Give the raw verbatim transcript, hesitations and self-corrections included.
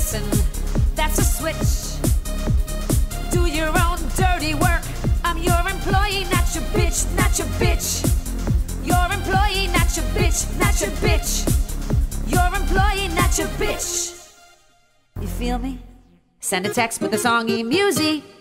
listen, that's a switch. Do your own dirty work. I'm your employee, not your bitch, not your bitch. Your employee, not your bitch, not your bitch. Your employee, not your bitch. You feel me? Send a text with the song E-Music.